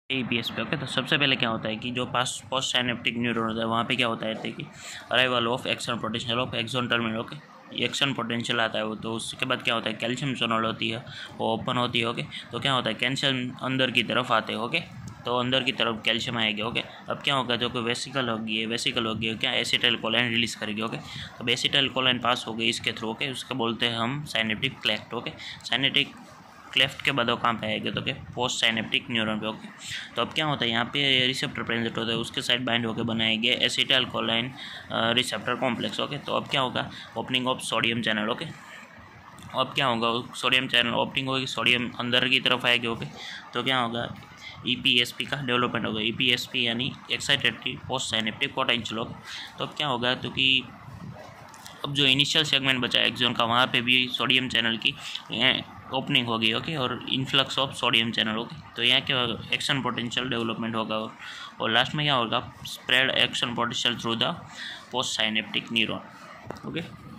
APS पे। Okay, तो सबसे पहले क्या होता है कि जो पोस्ट साइनेप्टिक न्यूरॉन होता है वहाँ पे क्या होता है कि arrival of action potential of axon terminal. Okay, action potential आता है वो, तो उसके बाद क्या होता है कैल्शियम चैनल होती है वो ओपन होती है। ओके, तो क्या होता है कैल्शियम अंदर की तरफ आते हैं। ओके, तो अंदर की तरफ कैल्शियम आएगी। ओके, अब क्या होगा जो कोई वेसिकल होगी क्या एसिटाइल कोलाइन रिलीज करेगी। ओके, तो एसिटाइल कोलाइन पास हो गई इसके थ्रू। ओके, उसको बोलते हैं हम synaptic cleft. Okay, synaptic cleft के बाद वो कहाँ पे आएगा तो क्या पोस्ट साइनेप्टिक न्यूरॉन पे। ओके, तो अब क्या होता है यहाँ पे रिसेप्टर प्रेजेंट होता है, उसके साइड बाइंड होकर बनाएंगे acetyl choline receptor complex. Okay, तो अब क्या होगा opening of sodium channel. Okay, अब क्या होगा सोडियम चैनल ओपनिंग होगी, सोडियम अंदर की तरफ आएगी। ओके, तो क्या होगा EPSP का डेवलपमेंट होगा। EPSP यानी एक्साइटेड पोस्ट साइनेप्टिक पोटेंशियल। तो अब क्या होगा तो कि अब जो इनिशियल सेगमेंट बचा है एक्सॉन का वहाँ पे भी सोडियम चैनल की ओपनिंग होगी। ओके, और influx of sodium channel. Okay, तो यहाँ क्या होगा एक्शन पोटेंशियल डेवलपमेंट होगा और लास्ट में क्या होगा spread action potential through the post synaptic neuron. Okay.